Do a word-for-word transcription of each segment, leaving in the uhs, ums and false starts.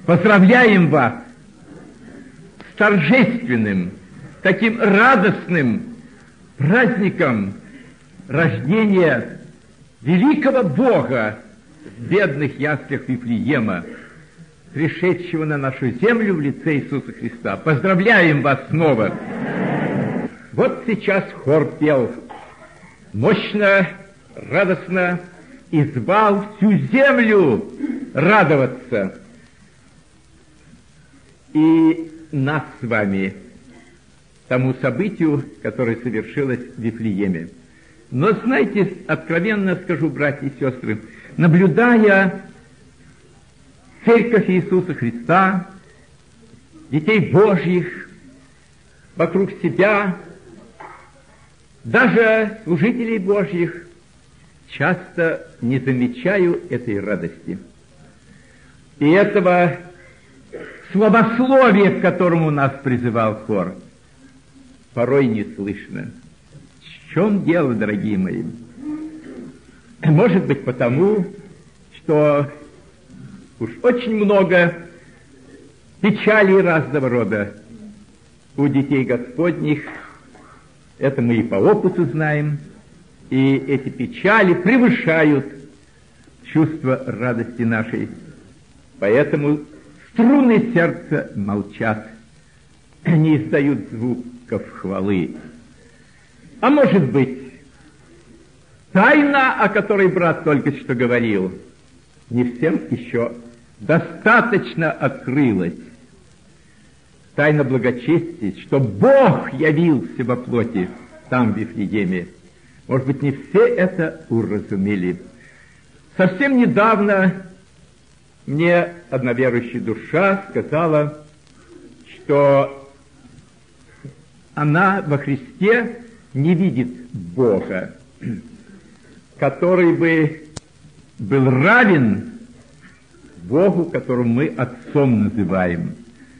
Поздравляем вас с торжественным, таким радостным праздником рождения великого Бога в бедных яслях Вифлеема, пришедшего на нашу землю в лице Иисуса Христа. Поздравляем вас снова! Вот сейчас хор пел мощно, радостно и звал всю землю радоваться. И нас с вами тому событию, которое совершилось в Вифлееме. Но, знаете, откровенно скажу, братья и сестры, наблюдая Церковь Иисуса Христа, детей Божьих, вокруг себя, даже служителей Божьих, часто не замечаю этой радости. И этого словословия, к которому нас призывал хор, порой не слышно. В чем дело, дорогие мои? Может быть, потому, что уж очень много печалей разного рода у детей Господних. Это мы и по опыту знаем. И эти печали превышают чувство радости нашей. Поэтому струны сердца молчат, не издают звуков хвалы. А может быть, тайна, о которой брат только что говорил, не всем еще достаточно открылась. Тайна благочестия, что Бог явился во плоти там, в Вифлееме. Может быть, не все это уразумели. Совсем недавно мне одна верующая душа сказала, что она во Христе не видит Бога, который бы был равен Богу, которого мы Отцом называем.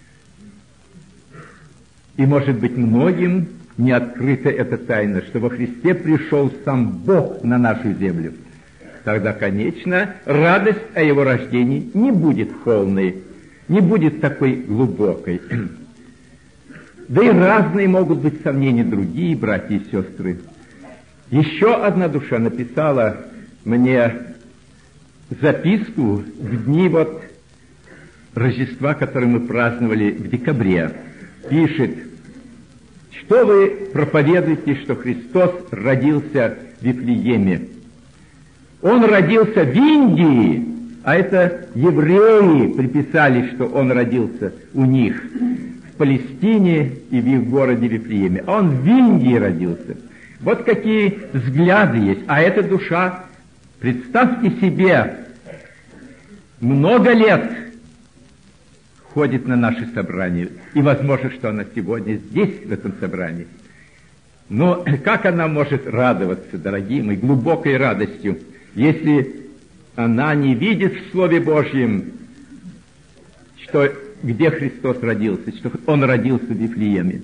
И, может быть, многим не открыта эта тайна, что во Христе пришел сам Бог на нашу землю. Тогда, конечно, радость о Его рождении не будет полной, не будет такой глубокой. Да и разные могут быть сомнения другие, братья и сестры. Еще одна душа написала мне записку в дни вот Рождества, которое мы праздновали в декабре. Пишет: что вы проповедуете, что Христос родился в Вифлееме? Он родился в Индии, а это евреи приписали, что он родился у них в Палестине и в их городе Вифлееме. А он в Индии родился. Вот какие взгляды есть. А эта душа, представьте себе, много лет ходит на наши собрания. И возможно, что она сегодня здесь, в этом собрании. Но как она может радоваться, дорогие мои, глубокой радостью, если она не видит в Слове Божьем, что где Христос родился, что Он родился в Вифлееме.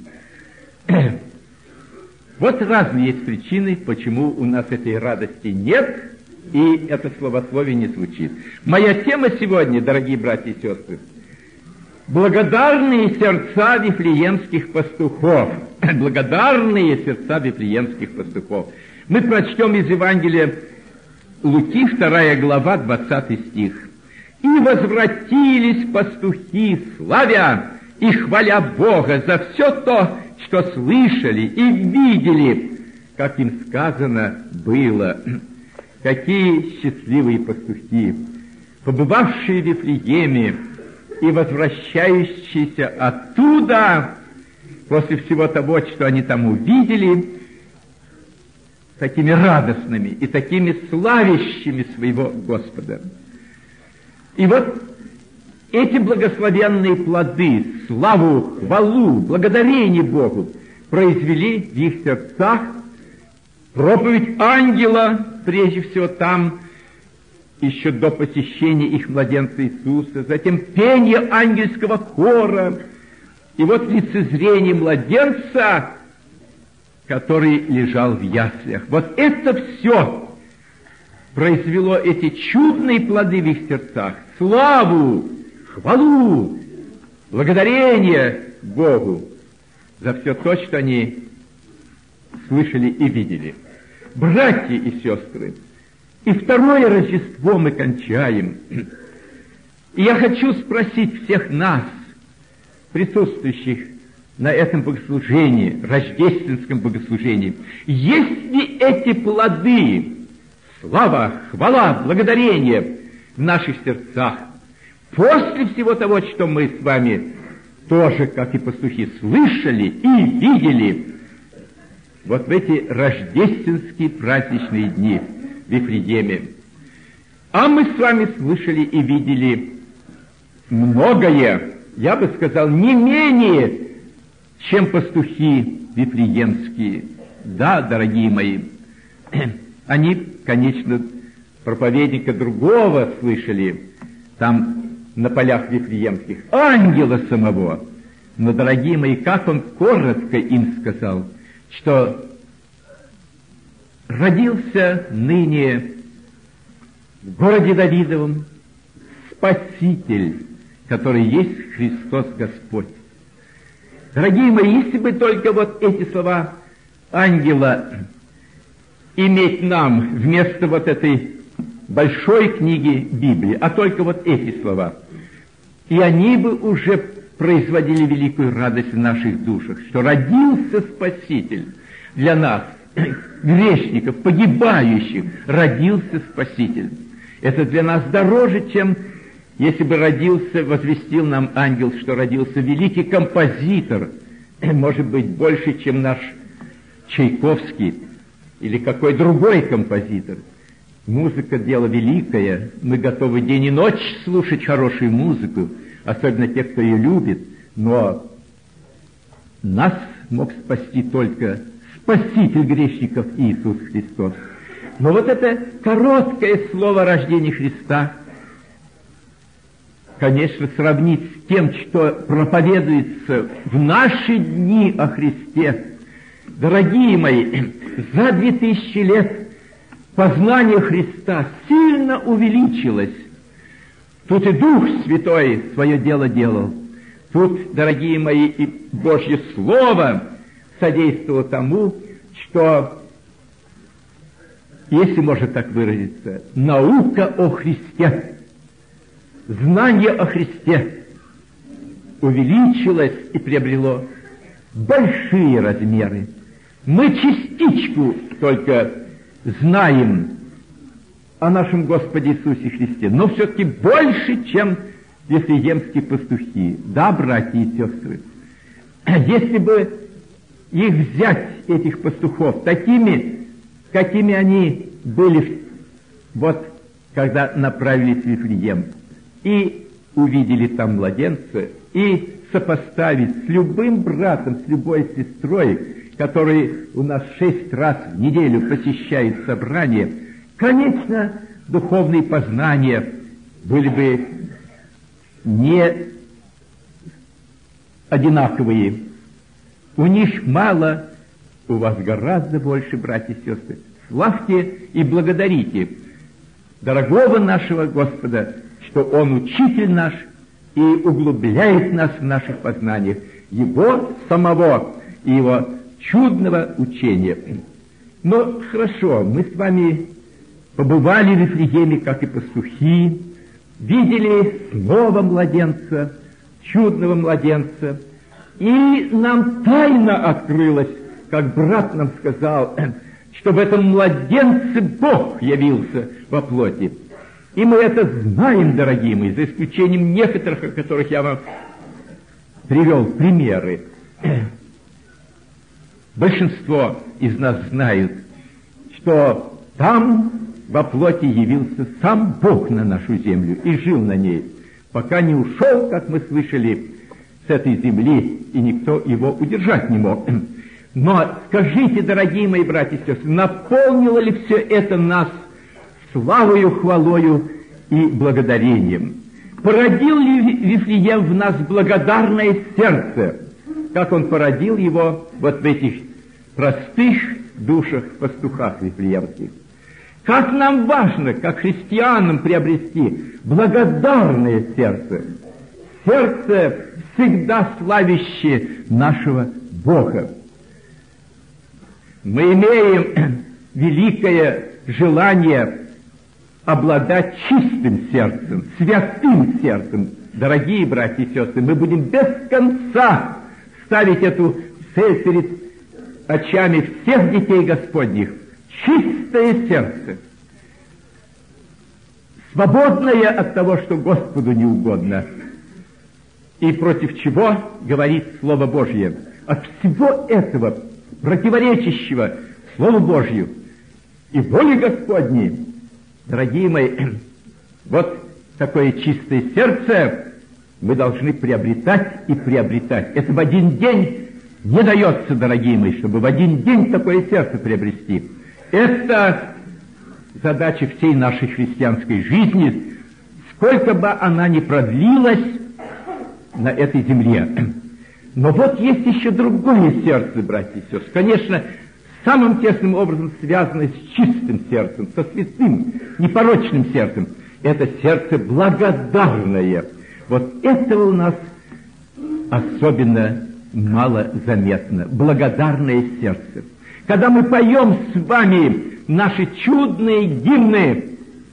Вот разные есть причины, почему у нас этой радости нет, и это словословие не звучит. Моя тема сегодня, дорогие братья и сестры, благодарные сердца вифлеемских пастухов. Благодарные сердца вифлеемских пастухов. Мы прочтем из Евангелия Луки, вторая глава, двадцатый стих. «И возвратились пастухи, славя и хваля Бога за все то, что слышали и видели, как им сказано было». Какие счастливые пастухи, побывавшие в Вифлееме и возвращающиеся оттуда, после всего того, что они там увидели, такими радостными и такими славящими своего Господа. И вот эти благословенные плоды, славу, хвалу, благодарение Богу произвели в их сердцах проповедь ангела, прежде всего там, еще до посещения их младенца Иисуса, затем пение ангельского хора, и вот лицезрение младенца, который лежал в яслях. Вот это все произвело эти чудные плоды в их сердцах, славу, хвалу, благодарение Богу за все то, что они слышали и видели. Братья и сестры, и второе Рождество мы кончаем. И я хочу спросить всех нас, присутствующих на этом богослужении, рождественском богослужении, есть ли эти плоды, слава, хвала, благодарение в наших сердцах после всего того, что мы с вами тоже, как и пастухи, слышали и видели вот в эти рождественские праздничные дни в Вифлееме. А мы с вами слышали и видели многое, я бы сказал, не менее, чем пастухи вифлеемские. Да, дорогие мои, они, конечно, проповедника другого слышали там на полях вифлеемских, ангела самого. Но, дорогие мои, как он коротко им сказал, что родился ныне в городе Давидовом Спаситель, который есть Христос Господь. Дорогие мои, если бы только вот эти слова ангела иметь нам вместо вот этой большой книги Библии, а только вот эти слова, и они бы уже производили великую радость в наших душах, что родился Спаситель для нас, грешников, погибающих, родился Спаситель. Это для нас дороже, чем если бы родился, возвестил нам ангел, что родился великий композитор, может быть, больше, чем наш Чайковский или какой другой композитор. Музыка — дело великое, мы готовы день и ночь слушать хорошую музыку, особенно те, кто ее любит, но нас мог спасти только Спаситель грешников Иисус Христос. Но вот это короткое слово о рождении Христа, конечно, сравнить с тем, что проповедуется в наши дни о Христе. Дорогие мои, за две тысячи лет познание Христа сильно увеличилось. Тут и Дух Святой свое дело делал. Тут, дорогие мои, и Божье Слово содействовало тому, что, если можно так выразиться, наука о Христе, знание о Христе увеличилось и приобрело большие размеры. Мы частичку только знаем о нашем Господе Иисусе Христе, но все-таки больше, чем вифлеемские пастухи. Да, братья и сестры, если бы их взять, этих пастухов, такими, какими они были, вот, когда направились в Вифлеем, и увидели там младенца, и сопоставить с любым братом, с любой сестрой, который у нас шесть раз в неделю посещает собрание, конечно, духовные познания были бы не одинаковые. У них мало, у вас гораздо больше, братья и сестры. Славьте и благодарите дорогого нашего Господа, что Он учитель наш и углубляет нас в наших познаниях Его самого и Его чудного учения. Но хорошо, мы с вами побывали в Вифлееме, как и пастухи, видели снова младенца, чудного младенца, и нам тайна открылась, как брат нам сказал, что в этом младенце Бог явился во плоти. И мы это знаем, дорогие мои, за исключением некоторых, о которых я вам привел примеры. Большинство из нас знают, что там во плоти явился сам Бог на нашу землю и жил на ней, пока не ушел, как мы слышали, с этой земли, и никто его удержать не мог. Но скажите, дорогие мои братья и сестры, наполнило ли все это нас славою, хвалою и благодарением? Породил ли Вифлеем в нас благодарное сердце, как он породил его вот в этих простых душах, пастухах вифлеемских? Как нам важно, как христианам, приобрести благодарное сердце. сердце, всегда славящее нашего Бога. Мы имеем великое желание обладать чистым сердцем, святым сердцем. Дорогие братья и сестры, мы будем без конца ставить эту цель перед очами всех детей Господних. Чистое сердце, свободное от того, что Господу не угодно, и против чего говорит Слово Божье. От всего этого, противоречащего Слову Божью и воле Господней, дорогие мои, вот такое чистое сердце мы должны приобретать и приобретать. Это в один день не дается, дорогие мои, чтобы в один день такое сердце приобрести. Это задача всей нашей христианской жизни, сколько бы она ни продлилась на этой земле. Но вот есть еще другое сердце, братья и сестры. Конечно, самым тесным образом связанное с чистым сердцем, со святым, непорочным сердцем. Это сердце благодарное. Вот это у нас особенно мало заметно. Благодарное сердце. Когда мы поем с вами наши чудные гимны,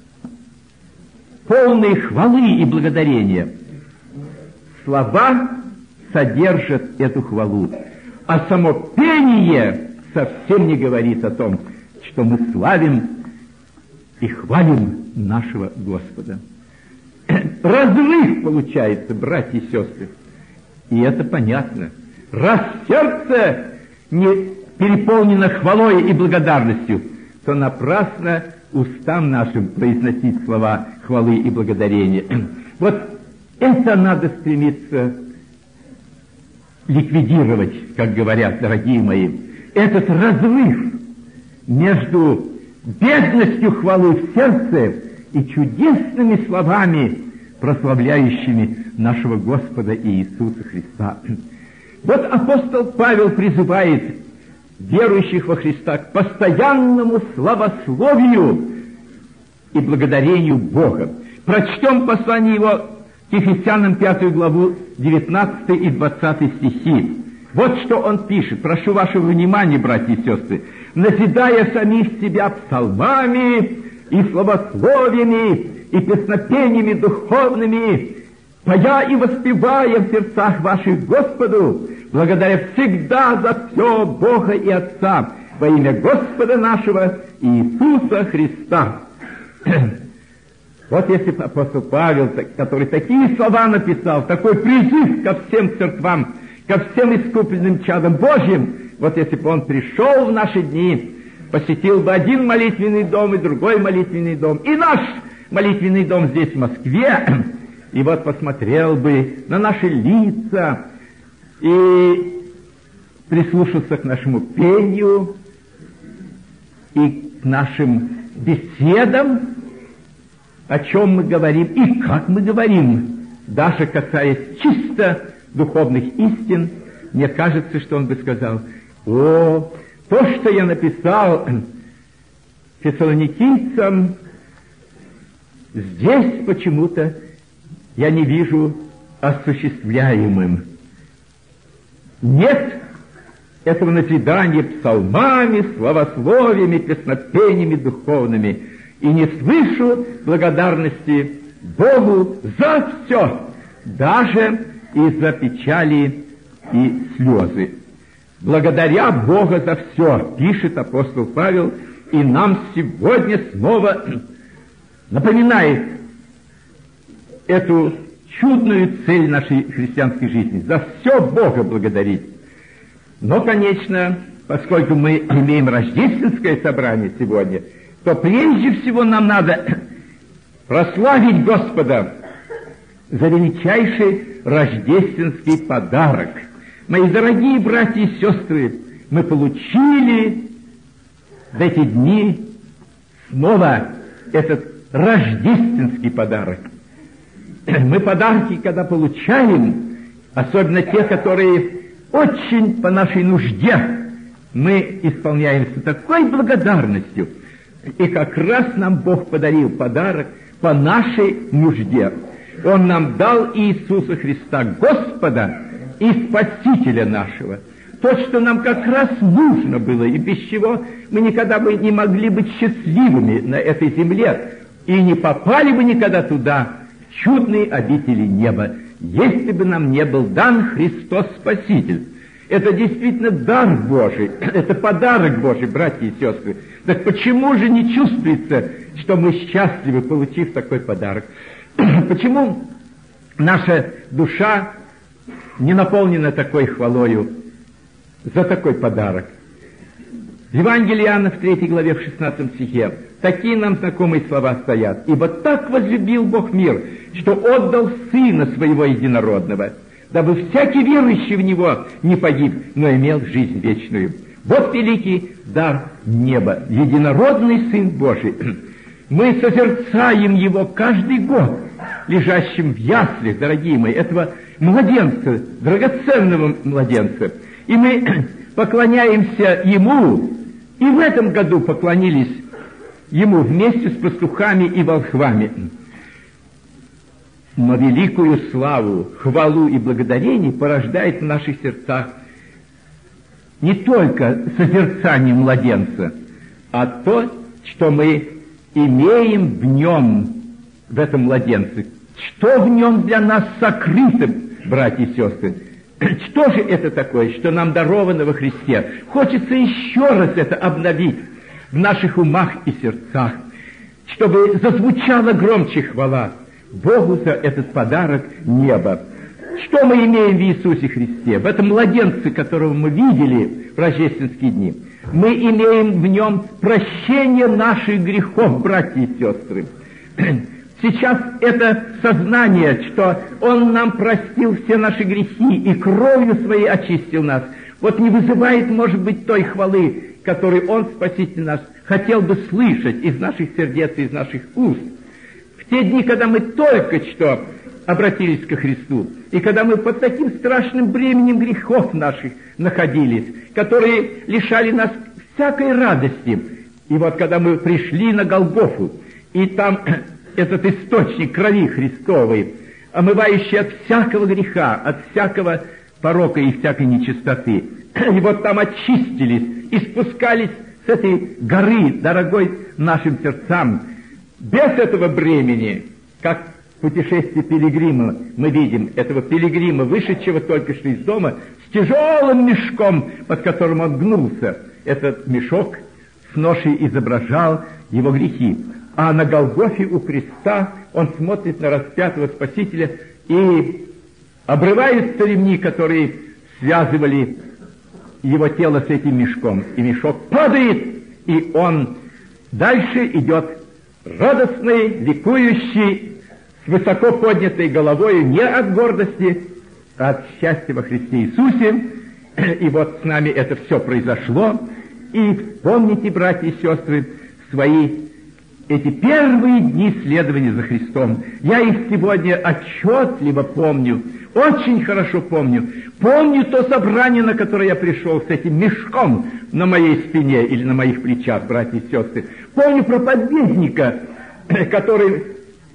полные хвалы и благодарения, слова содержат эту хвалу, а само пение совсем не говорит о том, что мы славим и хвалим нашего Господа. Разрыв получается, братья и сестры, и это понятно. Раз сердце не переполнено хвалой и благодарностью, то напрасно устам нашим произносить слова хвалы и благодарения. Вот это надо стремиться ликвидировать, как говорят, дорогие мои. Этот разрыв между бедностью хвалы в сердце и чудесными словами, прославляющими нашего Господа Иисуса Христа. Вот апостол Павел призывает верующих во Христа к постоянному славословию и благодарению Бога. Прочтем послание его к Ефесянам пятую главу, девятнадцатый и двадцатый стихи. Вот что он пишет. Прошу вашего внимания, братья и сестры. «Назидая самих себя псалмами и славословиями и песнопениями духовными, поя и воспевая в сердцах ваших Господу, благодаря всегда за все Бога и Отца во имя Господа нашего Иисуса Христа». Вот если апостол Павел, который такие слова написал, такой призыв ко всем церквам, ко всем искупленным чадам Божьим, вот если бы он пришел в наши дни, посетил бы один молитвенный дом и другой молитвенный дом, и наш молитвенный дом здесь, в Москве, и вот посмотрел бы на наши лица и прислушался к нашему пению и к нашим беседам, о чем мы говорим и как мы говорим, даже касаясь чисто духовных истин, мне кажется, что он бы сказал: «О, то, что я написал фессалоникийцам, здесь почему-то я не вижу осуществляемым. Нет этого назидания псалмами, славословиями, песнопениями духовными, и не слышу благодарности Богу за все, даже и за печали и слезы. Благодаря Бога за все», пишет апостол Павел, и нам сегодня снова напоминает эту чудную цель нашей христианской жизни. За все Бога благодарить. Но, конечно, поскольку мы имеем рождественское собрание сегодня, то прежде всего нам надо прославить Господа за величайший рождественский подарок. Мои дорогие братья и сестры, мы получили в эти дни снова этот рождественский подарок. Мы подарки, когда получаем, особенно те, которые очень по нашей нужде, мы исполняемся такой благодарностью. И как раз нам Бог подарил подарок по нашей нужде. Он нам дал Иисуса Христа, Господа и Спасителя нашего. То, что нам как раз нужно было, и без чего мы никогда бы не могли быть счастливыми на этой земле, и не попали бы никогда туда, в чудные обители неба, если бы нам не был дан Христос Спаситель. Это действительно дар Божий, это подарок Божий, братья и сестры. Так почему же не чувствуется, что мы счастливы, получив такой подарок? Почему наша душа не наполнена такой хвалою за такой подарок? В Евангелии Иоанна в третьей главе, в шестнадцатом стихе, такие нам знакомые слова стоят. «Ибо так возлюбил Бог мир, что отдал Сына Своего Единородного, дабы всякий верующий в Него не погиб, но имел жизнь вечную». Вот великий дар неба, единородный Сын Божий. Мы созерцаем Его каждый год, лежащим в яслях, дорогие мои, этого младенца, драгоценного младенца. И мы поклоняемся Ему, и в этом году поклонились Ему вместе с пастухами и волхвами. Но великую славу, хвалу и благодарение порождает в наших сердцах не только созерцание младенца, а то, что мы имеем в нем, в этом младенце. Что в нем для нас сокрыто, братья и сестры? Что же это такое, что нам даровано во Христе? Хочется еще раз это обновить в наших умах и сердцах, чтобы зазвучала громче хвала Богу за этот подарок неба. Что мы имеем в Иисусе Христе, в этом младенце, которого мы видели в рождественские дни? Мы имеем в нем прощение наших грехов, братья и сестры. Сейчас это сознание, что Он нам простил все наши грехи и кровью Своей очистил нас, вот не вызывает, может быть, той хвалы, которую Он, Спаситель наш, хотел бы слышать из наших сердец и из наших уст. В те дни, когда мы только что обратились ко Христу, и когда мы под таким страшным бременем грехов наших находились, которые лишали нас всякой радости, и вот когда мы пришли на Голгофу, и там этот источник крови Христовой, омывающий от всякого греха, от всякого порока и всякой нечистоты, и вот там очистились и спускались с этой горы, дорогой нашим сердцам, без этого бремени, как путешествие пилигрима, мы видим этого пилигрима, вышедшего только что из дома, с тяжелым мешком, под которым он гнулся. Этот мешок с ношей изображал его грехи. А на Голгофе у креста он смотрит на распятого Спасителя, и обрываются ремни, которые связывали его тело с этим мешком. И мешок падает, и он дальше идет радостный, ликующий, с высоко поднятой головой, не от гордости, а от счастья во Христе Иисусе. И вот с нами это все произошло. И помните, братья и сестры, свои эти первые дни следования за Христом. Я их сегодня отчетливо помню, очень хорошо помню. Помню то собрание, на которое я пришел с этим мешком на моей спине или на моих плечах, братья и сестры. Помню проповедника, который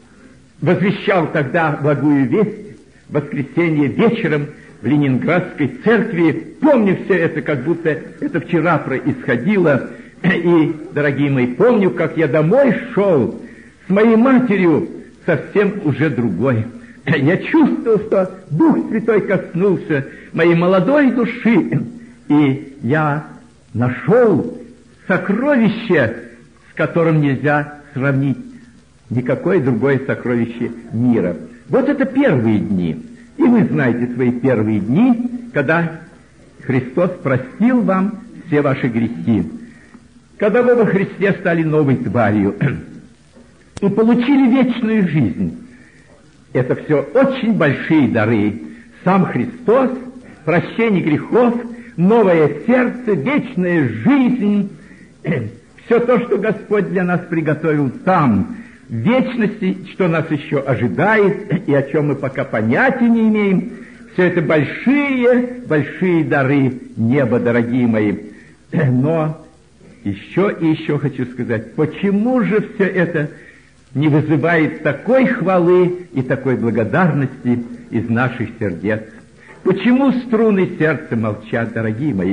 возвещал тогда благую весть в воскресенье вечером в Ленинградской церкви. Помню все это, как будто это вчера происходило. И, дорогие мои, помню, как я домой шел с моей матерью, совсем уже другой. Я чувствовал, что Дух Святой коснулся моей молодой души, и я нашел сокровище, с которым нельзя сравнить никакое другое сокровище мира. Вот это первые дни. И вы знаете свои первые дни, когда Христос простил вам все ваши грехи. Когда вы во Христе стали новой тварью и получили вечную жизнь. Это все очень большие дары. Сам Христос, прощение грехов, новое сердце, вечная жизнь. Все то, что Господь для нас приготовил там, в вечности, что нас еще ожидает, и о чем мы пока понятия не имеем, все это большие, большие дары неба, дорогие мои. Но еще и еще хочу сказать, почему же все это не вызывает такой хвалы и такой благодарности из наших сердец? Почему струны сердца молчат, дорогие мои?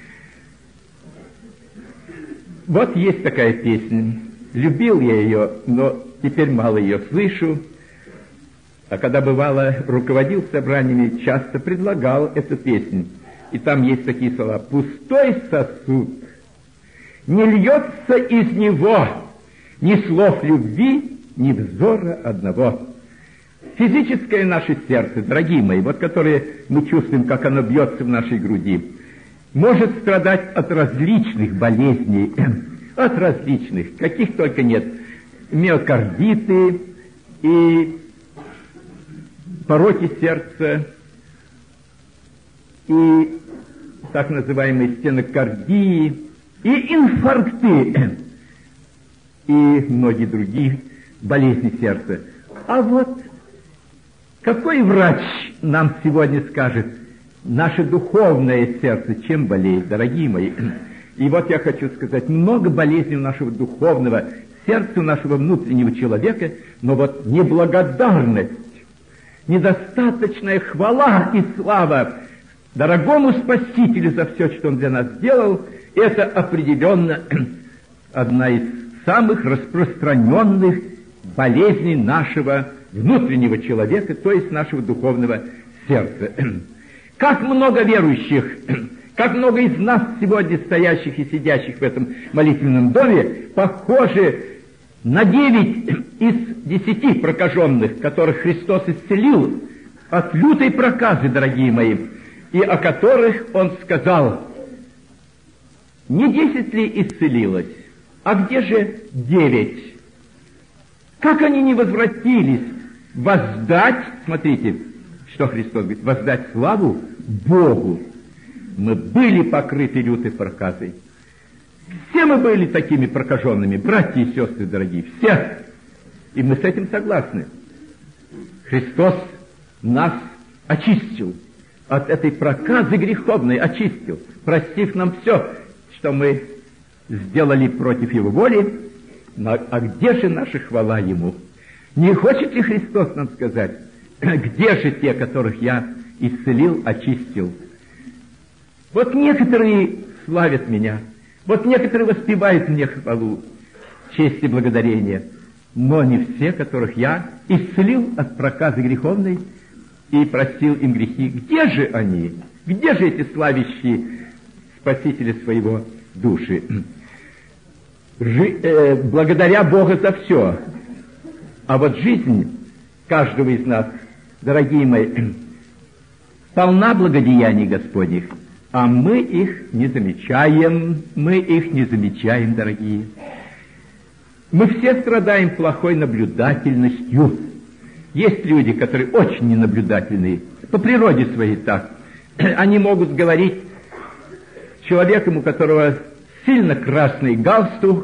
Вот есть такая песня. Любил я ее, но теперь мало ее слышу. А когда, бывало, руководил собраниями, часто предлагал эту песню. И там есть такие слова: «Пустой сосуд, не льется из него ни слов любви, ни взора одного». Физическое наше сердце, дорогие мои, вот которое мы чувствуем, как оно бьется в нашей груди, может страдать от различных болезней, от различных, каких только нет, миокардиты и пороки сердца, и так называемые стенокардии, и инфаркты, и многие другие болезни сердца. А вот какой врач нам сегодня скажет, наше духовное сердце чем болеет, дорогие мои? И вот я хочу сказать, много болезней у нашего духовного сердца, у нашего внутреннего человека, но вот неблагодарность, недостаточная хвала и слава дорогому Спасителю за все, что Он для нас сделал, это определенно одна из самых распространенных болезней нашего внутреннего человека, то есть нашего духовного сердца. Как много верующих, как много из нас сегодня стоящих и сидящих в этом молитвенном доме похожи на девять из десяти прокаженных, которых Христос исцелил от лютой проказы, дорогие мои, и о которых Он сказал: не десять ли исцелилось, а где же девять? Как они не возвратились воздать, смотрите, что Христос говорит, воздать славу Богу. Мы были покрыты лютой проказой. Все мы были такими прокаженными, братья и сестры дорогие, все. И мы с этим согласны. Христос нас очистил от этой проказы греховной, очистил, простив нам все, что мы сделали против Его воли. Но, а где же наша хвала Ему? Не хочет ли Христос нам сказать, где же те, которых я исцелил, очистил? Вот некоторые славят меня, вот некоторые воспевают мне хвалу, честь и благодарение, но не все, которых я исцелил от проказы греховной и простил им грехи. Где же они? Где же эти славящие Спасителя своего души? Жи, э, благодаря Бога за все. А вот жизнь каждого из нас, дорогие мои, полна благодеяний Господних, а мы их не замечаем, мы их не замечаем, дорогие. Мы все страдаем плохой наблюдательностью. Есть люди, которые очень ненаблюдательные, по природе своей так. Они могут говорить человеком, у которого сильно красный галстук,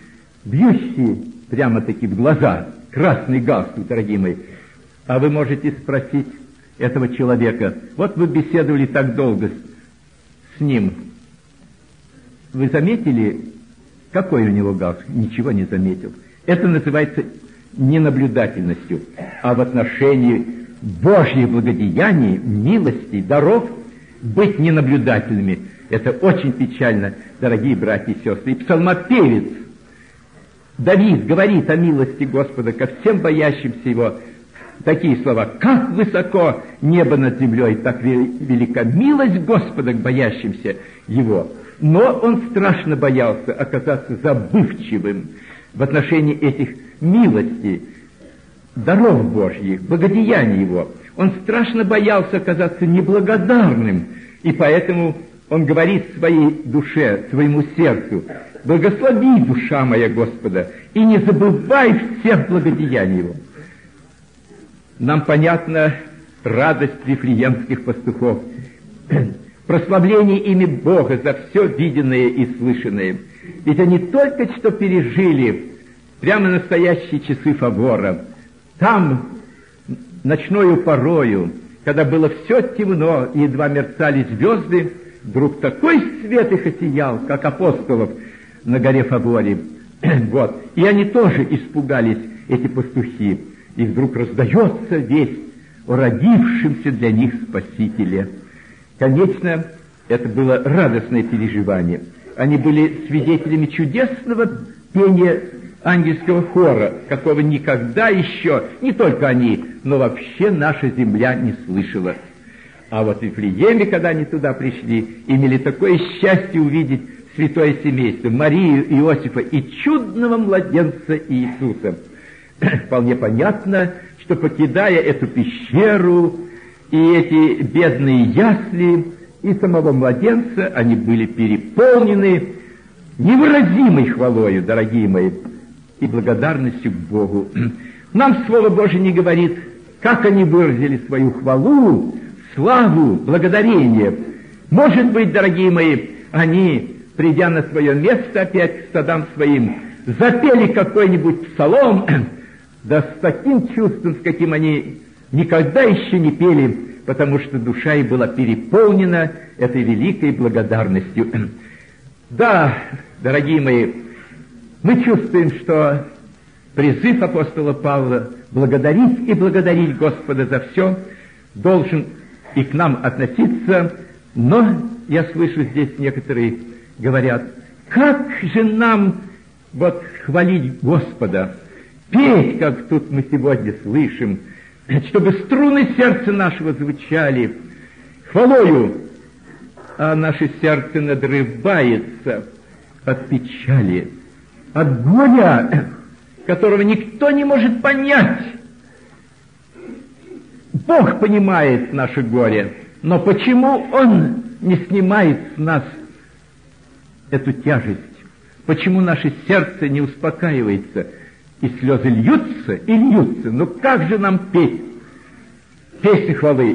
бьющий прямо-таки в глаза, красный галстук, дорогие мои. А вы можете спросить этого человека, вот вы беседовали так долго с, с ним, вы заметили, какой у него галстук? Ничего не заметил. Это называется ненаблюдательностью. А в отношении Божьих благодеяний, милостей, даров быть ненаблюдательными — это очень печально, дорогие братья и сестры. И псалмопевец Давид говорит о милости Господа ко всем боящимся Его такие слова: «Как высоко небо над землей, так велика милость Господа к боящимся Его». Но он страшно боялся оказаться забывчивым в отношении этих милостей, даров Божьих, благодеяний Его. Он страшно боялся оказаться неблагодарным, и поэтому он говорит своей душе, своему сердцу: «Благослови, душа моя, Господа, и не забывай всех благодеяний Его». Нам понятна радость вифлеемских пастухов, прославление ими Бога за все виденное и слышанное. Ведь они только что пережили прямо настоящие часы фавора. Там, ночною порою, когда было все темно и едва мерцали звезды, вдруг такой свет их осиял, как апостолов на горе Фаворе. Вот. И они тоже испугались эти пастухи, и вдруг раздается весть о родившемся для них Спасителе. Конечно, это было радостное переживание. Они были свидетелями чудесного пения ангельского хора, какого никогда еще, не только они, но вообще наша земля не слышала. А вот в Вифлееме, когда они туда пришли, имели такое счастье увидеть святое семейство, Марию, Иосифа и чудного младенца Иисуса. Вполне понятно, что, покидая эту пещеру и эти бедные ясли и самого младенца, они были переполнены невыразимой хвалою, дорогие мои, и благодарностью к Богу. Нам Слово Божие не говорит, как они выразили свою хвалу, славу, благодарение. Может быть, дорогие мои, они, придя на свое место опять к стадам своим, запели какой-нибудь псалом, да с таким чувством, с каким они никогда еще не пели, потому что душа их была переполнена этой великой благодарностью. Да, дорогие мои, мы чувствуем, что призыв апостола Павла благодарить и благодарить Господа за все должен и к нам относиться, но я слышу здесь некоторые говорят, как же нам вот хвалить Господа, петь, как тут мы сегодня слышим, чтобы струны сердца нашего звучали хвалою, а наше сердце надрывается от печали, от горя, которого никто не может понять. Бог понимает наше горе, но почему Он не снимает с нас эту тяжесть? Почему наше сердце не успокаивается? И слезы льются и льются. Но как же нам петь песни хвалы?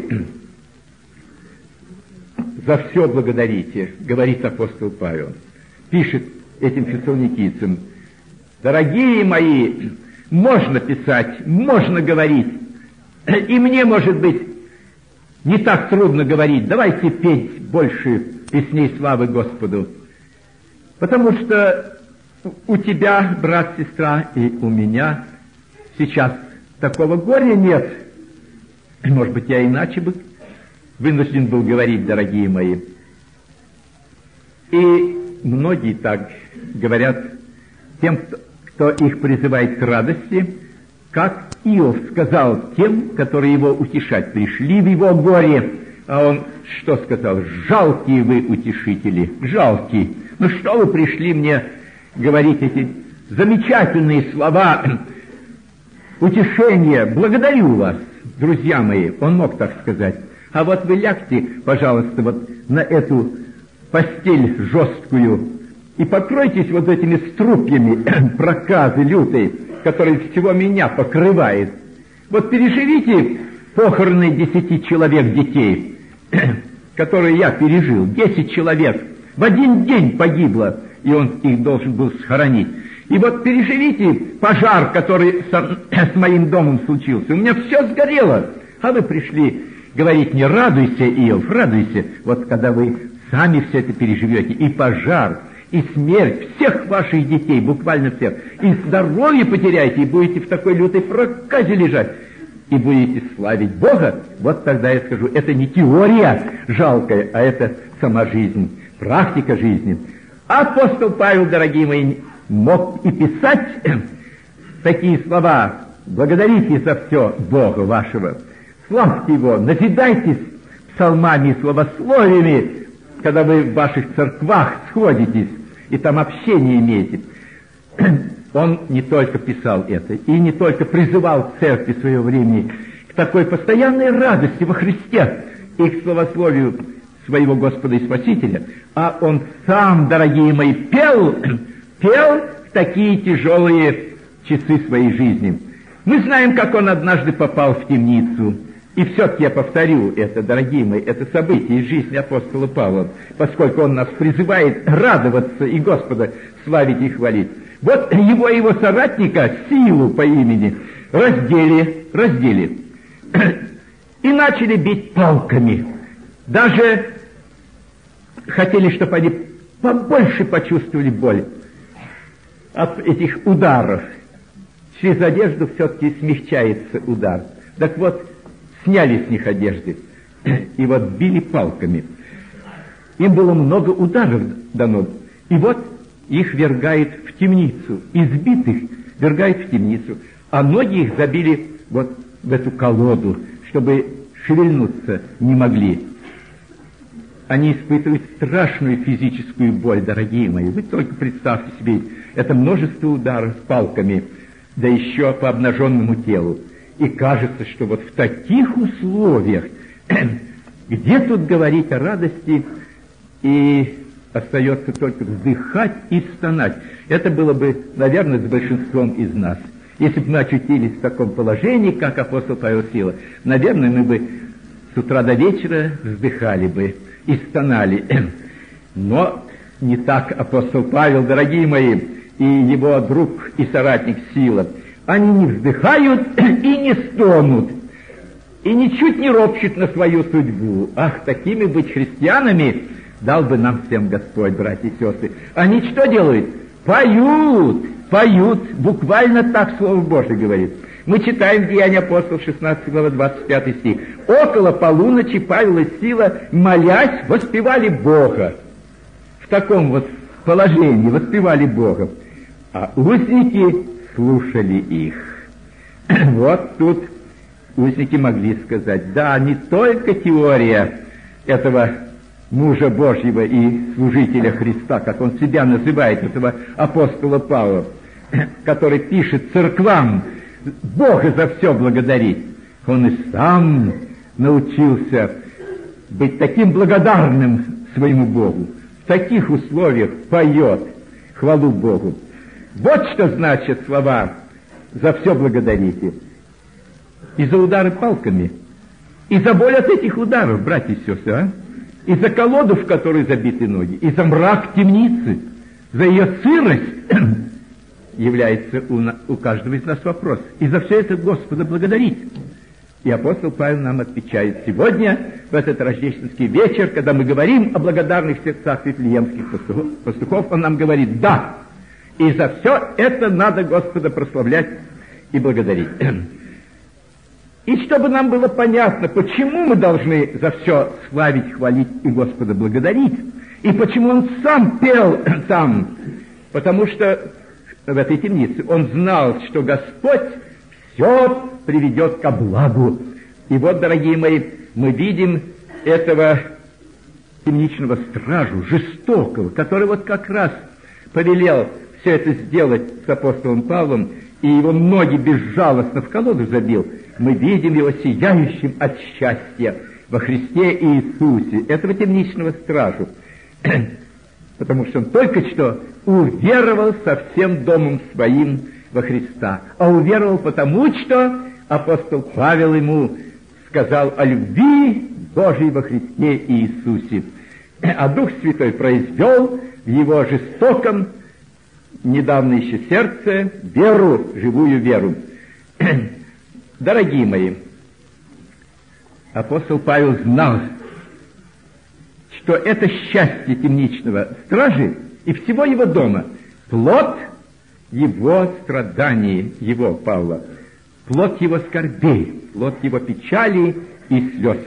За все благодарите, говорит апостол Павел. Пишет этим фессалоникийцам: дорогие мои, можно писать, можно говорить, и мне, может быть, не так трудно говорить. Давайте петь больше песней славы Господу, потому что у тебя, брат, сестра, и у меня сейчас такого горя нет. Может быть, я иначе бы вынужден был говорить, дорогие мои. И многие так говорят тем, кто их призывает к радости, как Иов сказал тем, которые его утешать пришли в его горе. А он что сказал? Жалкие вы утешители, жалкие. Ну что вы пришли мне говорить эти замечательные слова утешения? Благодарю вас, друзья мои. Он мог так сказать. А вот вы лягте, пожалуйста, вот на эту постель жесткую и покройтесь вот этими струпьями проказы лютой, которые всего меня покрывает. Вот переживите похороны десяти человек детей, которые я пережил. Десять человек в один день погибло, и он их должен был схоронить. И вот переживите пожар, который со, с моим домом случился. У меня все сгорело, а вы пришли говорить мне: радуйся, Иов, радуйся. Вот когда вы сами все это переживете, и пожар, и смерть всех ваших детей, буквально всех, и здоровье потеряете, и будете в такой лютой проказе лежать, и будете славить Бога, вот тогда я скажу, это не теория жалкая, а это сама жизнь, практика жизни. Апостол Павел, дорогие мои, мог и писать такие слова: благодарите за все Бога вашего, славьте Его, назидайтесь псалмами и словословиями, когда вы в ваших церквах сходитесь и там общение имеете. Он не только писал это, и не только призывал церкви своего времени к такой постоянной радости во Христе и к словословию своего Господа и Спасителя, а он сам, дорогие мои, пел, пел в такие тяжелые часы своей жизни. Мы знаем, как он однажды попал в темницу. И все-таки я повторю это, дорогие мои, это событие из жизни апостола Павла, поскольку он нас призывает радоваться и Господа славить и хвалить. Вот его и его соратника, Силу по имени, раздели, раздели и начали бить палками. Даже хотели, чтобы они побольше почувствовали боль от этих ударов. через одежду все-таки смягчается удар. Так вот, сняли с них одежды и вот били палками. Им было много ударов дано, и вот их вергает в темницу, избитых вергает в темницу, а ноги их забили вот в эту колоду, чтобы шевельнуться не могли. Они испытывают страшную физическую боль, дорогие мои. Вы только представьте себе, это множество ударов палками, да еще по обнаженному телу. И кажется, что вот в таких условиях, где тут говорить о радости, и остается только вздыхать и стонать. Это было бы, наверное, с большинством из нас. Если бы мы очутились в таком положении, как апостол Павел Сила, наверное, мы бы с утра до вечера вздыхали бы и стонали. Но не так апостол Павел, дорогие мои, и его друг и соратник Сила. Они не вздыхают и не стонут, и ничуть не ропщут на свою судьбу. Ах, такими быть христианами дал бы нам всем Господь, братья и сестры. Они что делают? Поют, поют, буквально так Слово Божие говорит. Мы читаем Деяния апостолов, шестнадцатая глава, двадцать пятый стих. Около полуночи Павел и Сила, молясь, воспевали Бога. В таком вот положении воспевали Бога. А узники слушали их. Вот тут узники могли сказать, да, не только теория этого мужа Божьего и служителя Христа, как он себя называет, этого апостола Павла, который пишет церквам Бога за все благодарить. Он и сам научился быть таким благодарным своему Богу. В таких условиях поет хвалу Богу. Вот что значит слова «за все благодарите». И за удары палками, и за боль от этих ударов, братья и сестры, а? И за колоду, в которой забиты ноги, и за мрак темницы, за ее сырость, является у, на, у каждого из нас вопрос. И за все это Господа благодарить. И апостол Павел нам отвечает сегодня, в этот рождественский вечер, когда мы говорим о благодарных сердцах вифлеемских пастухов, пастухов, он нам говорит, да, и за все это надо Господа прославлять и благодарить. И чтобы нам было понятно, почему мы должны за все славить, хвалить и Господа благодарить, и почему он сам пел там, потому что в этой темнице он знал, что Господь все приведет ко благу. И вот, дорогие мои, мы видим этого темничного стражу, жестокого, который вот как раз повелел все это сделать с апостолом Павлом, и его ноги безжалостно в колоду забил. Мы видим его сияющим от счастья во Христе Иисусе, этого темничного стражу, потому что он только что уверовал со всем домом своим во Христа. А уверовал потому, что апостол Павел ему сказал о любви Божией во Христе Иисусе. А Дух Святой произвел в его жестоком, недавно еще сердце, веру, живую веру. Дорогие мои, апостол Павел знал, что это счастье темничного стражи и всего его дома — плод его страданий, его, Павла, плод его скорбей, плод его печали и слез.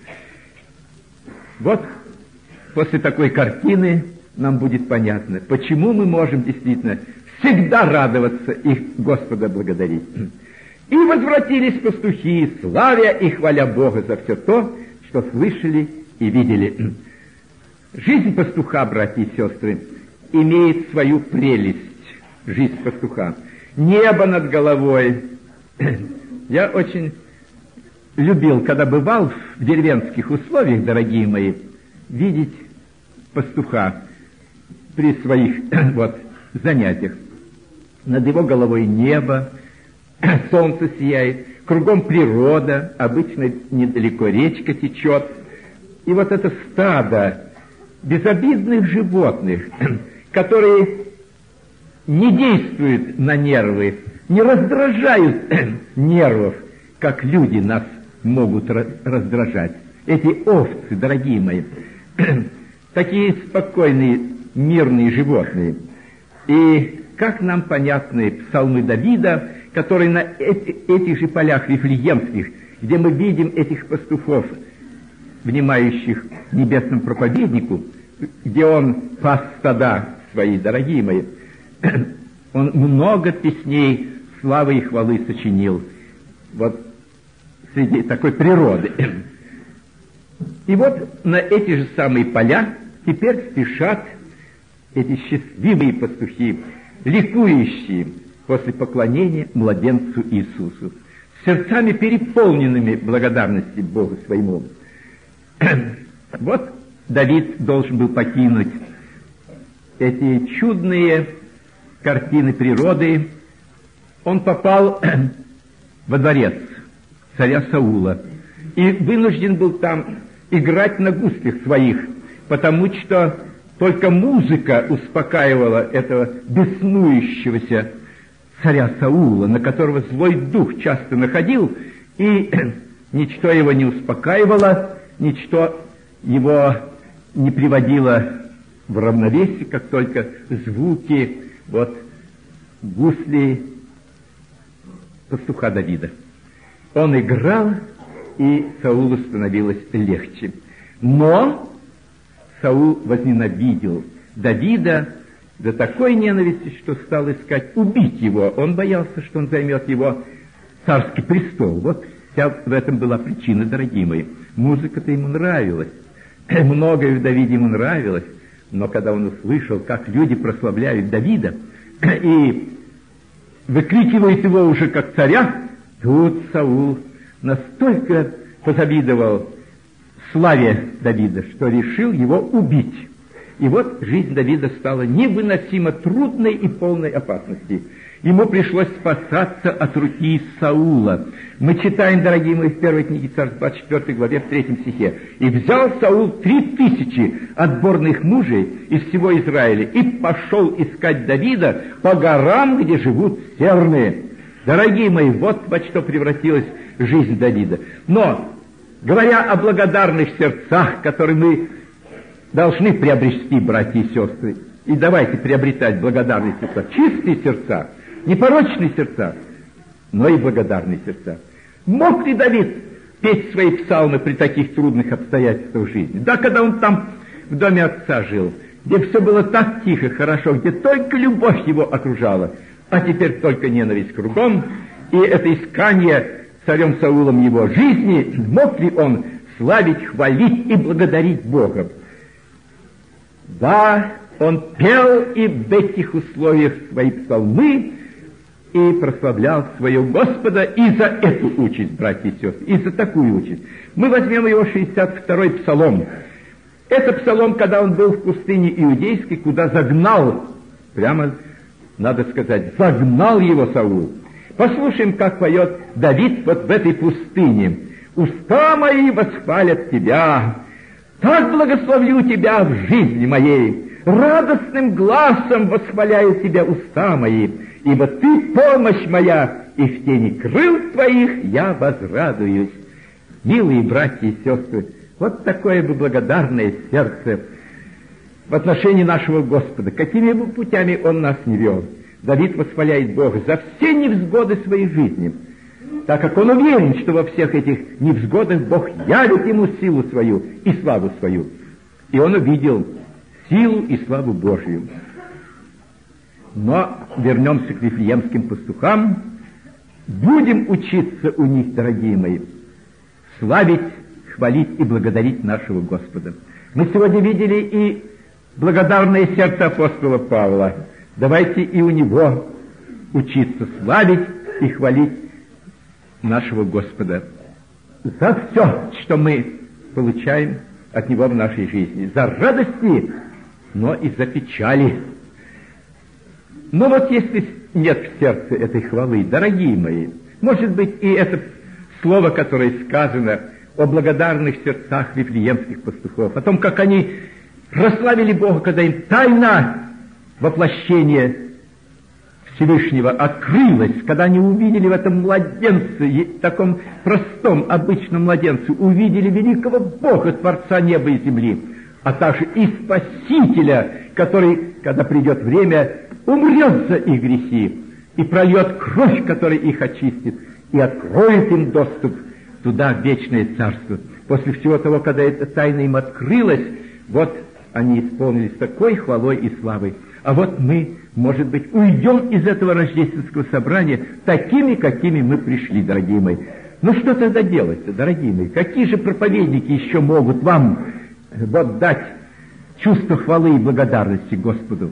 Вот после такой картины нам будет понятно, почему мы можем действительно всегда радоваться и Господа благодарить. И возвратились пастухи, славя и хваля Бога за все то, что слышали и видели. Жизнь пастуха, братья и сестры, имеет свою прелесть, жизнь пастуха. Небо над головой. Я очень любил, когда бывал в деревенских условиях, дорогие мои, видеть пастуха при своих вот занятиях. Над его головой небо, солнце сияет, кругом природа, обычно недалеко речка течет. И вот это стадо безобидных животных, которые не действуют на нервы, не раздражают нервов, как люди нас могут раздражать. Эти овцы, дорогие мои, такие спокойные, мирные животные. И как нам понятны псалмы Давида, которые на эти, этих же полях вифлеемских, где мы видим этих пастухов, внимающих небесному проповеднику, где он пас стада свои, дорогие мои, он много песней славы и хвалы сочинил вот среди такой природы. И вот на эти же самые поля теперь спешат эти счастливые пастухи, ликующие после поклонения младенцу Иисусу, с сердцами переполненными благодарности Богу своему. Вот Давид должен был покинуть эти чудные картины природы. Он попал во дворец царя Саула и вынужден был там играть на гуслях своих, потому что только музыка успокаивала этого беснующегося царя Саула, на которого злой дух часто находил, и ничто его не успокаивало, ничто его не приводило в равновесие, как только звуки вот гусли пастуха Давида. Он играл, и Саулу становилось легче. Но Саул возненавидел Давида до такой ненависти, что стал искать убить его. Он боялся, что он займет его царский престол. Вот вся в этом была причина, дорогие мои. Музыка-то ему нравилась, многое в Давиде ему нравилось, но когда он услышал, как люди прославляют Давида и выкрикивают его уже как царя, тут Саул настолько позавидовал славе Давида, что решил его убить. И вот жизнь Давида стала невыносимо трудной и полной опасности. Ему пришлось спасаться от руки Саула. Мы читаем, дорогие мои, в первой книге Царств, двадцать четвёртой главе, в третьем стихе. «И взял Саул три тысячи отборных мужей из всего Израиля и пошел искать Давида по горам, где живут серные». Дорогие мои, вот во что превратилась жизнь Давида. Но, говоря о благодарных сердцах, которые мы должны приобрести, братья и сестры, и давайте приобретать благодарные сердца, чистые сердца, непорочные сердца, но и благодарные сердца. Мог ли Давид петь свои псалмы при таких трудных обстоятельствах жизни? Да, когда он там в доме отца жил, где все было так тихо, хорошо, где только любовь его окружала, а теперь только ненависть кругом, и это искание царем Саулом его жизни, мог ли он славить, хвалить и благодарить Бога? Да, он пел и в этих условиях свои псалмы, и прославлял своего Господа и за эту участь, братья и сестры, и за такую участь. Мы возьмем его шестьдесят второй псалом. Это псалом, когда он был в пустыне Иудейской, куда загнал, прямо, надо сказать, загнал его Саул. Послушаем, как поет Давид вот в этой пустыне. «Уста мои восхвалят тебя, так благословлю тебя в жизни моей, радостным гласом восхваляю тебя уста мои, ибо ты помощь моя, и в тени крыл твоих я возрадуюсь». Милые братья и сестры, вот такое бы благодарное сердце в отношении нашего Господа, какими бы путями Он нас не вел. Давид восхваляет Бога за все невзгоды своей жизни, так как он уверен, что во всех этих невзгодах Бог явит ему силу свою и славу свою. И он увидел силу и славу Божью. Но вернемся к вифлеемским пастухам. Будем учиться у них, дорогие мои, славить, хвалить и благодарить нашего Господа. Мы сегодня видели и благодарное сердце апостола Павла. Давайте и у него учиться славить и хвалить нашего Господа за все, что мы получаем от Него в нашей жизни, за радости, но и за печали. Но вот если нет в сердце этой хвалы, дорогие мои, может быть, и это слово, которое сказано о благодарных сердцах вифлеемских пастухов, о том, как они прославили Бога, когда им тайна воплощения Всевышнего открылась, когда они увидели в этом младенце, таком простом, обычном младенце, увидели великого Бога, Творца неба и земли. а также и Спасителя, который, когда придет время, умрет за их грехи и прольет кровь, которая их очистит, и откроет им доступ туда, в вечное царство. После всего того, когда эта тайна им открылась, вот они исполнились такой хвалой и славой. А вот мы, может быть, уйдем из этого рождественского собрания такими, какими мы пришли, дорогие мои. Ну что тогда делать-то, дорогие мои? Какие же проповедники еще могут вам вот дать чувство хвалы и благодарности Господу?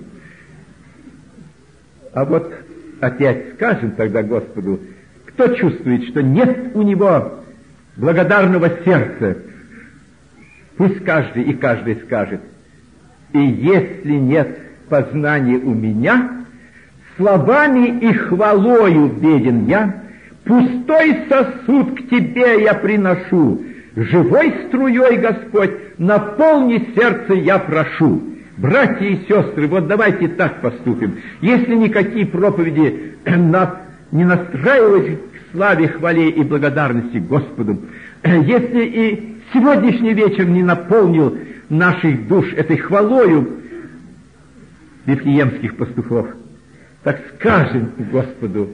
А вот опять скажем тогда Господу, кто чувствует, что нет у него благодарного сердца, пусть каждый и каждый скажет: и если нет познания у меня, словами и хвалою беден я, пустой сосуд к тебе я приношу, живой струей, Господь, наполни сердце я прошу. Братья и сестры, вот давайте так поступим. Если никакие проповеди не настраивать к славе, хвале и благодарности Господу, если и сегодняшний вечер не наполнил наших душ этой хвалою вифлеемских пастухов, так скажем Господу: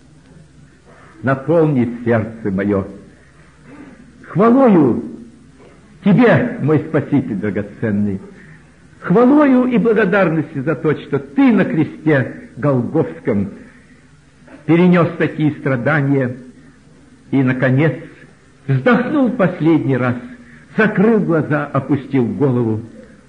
наполни сердце мое хвалою Тебе, мой Спаситель драгоценный, хвалою и благодарностью за то, что Ты на кресте Голгофском перенес такие страдания и, наконец, вздохнул последний раз, закрыл глаза, опустил голову.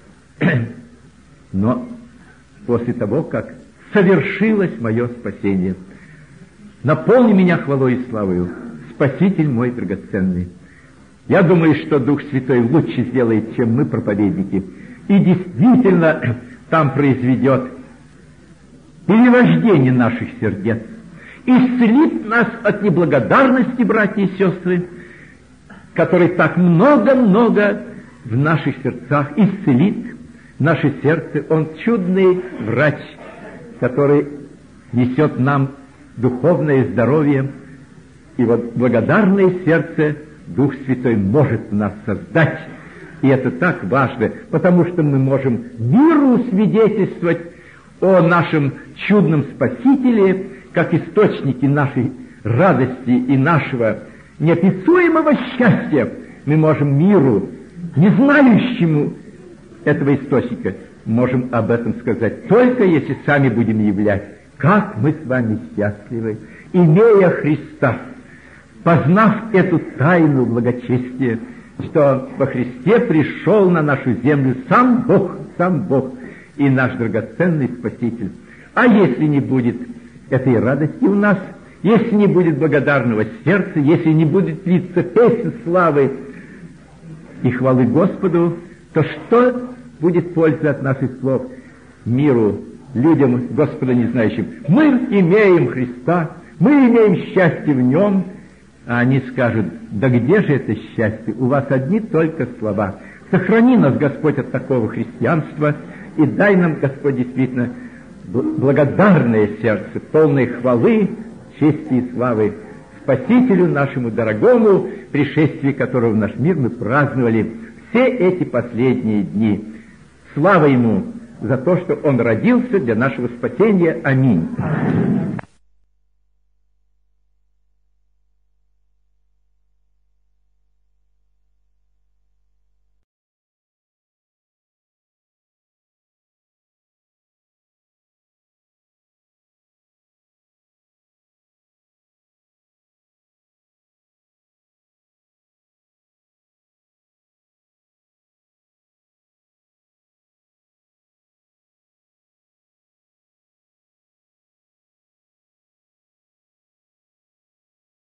Но после того, как совершилось мое спасение, наполни меня хвалой и славою, Спаситель мой драгоценный. Я думаю, что Дух Святой лучше сделает, чем мы, проповедники, и действительно там произведет перерождение наших сердец, исцелит нас от неблагодарности, братья и сестры, который так много-много в наших сердцах исцелит наше сердце. Он чудный врач, который несет нам духовное здоровье, и вот благодарное сердце Дух Святой может в нас создать. И это так важно, потому что мы можем миру свидетельствовать о нашем чудном Спасителе, как источники нашей радости и нашего неописуемого счастья. Мы можем миру, не знающему этого источника, можем об этом сказать только если сами будем являть, как мы с вами счастливы, имея Христа, познав эту тайну благочестия, что во Христе пришел на нашу землю сам Бог, сам Бог и наш драгоценный Спаситель. А если не будет этой радости у нас, если не будет благодарного сердца, если не будет литься песен славы и хвалы Господу, то что будет польза от наших слов миру, людям, Господа не знающим? Мы имеем Христа, мы имеем счастье в Нем, а они скажут: да где же это счастье? У вас одни только слова. Сохрани нас, Господь, от такого христианства, и дай нам, Господь, действительно благодарное сердце, полное хвалы, чести и славы Спасителю нашему дорогому, пришествии которого в наш мир мы праздновали все эти последние дни. Слава Ему за то, что Он родился для нашего спасения. Аминь.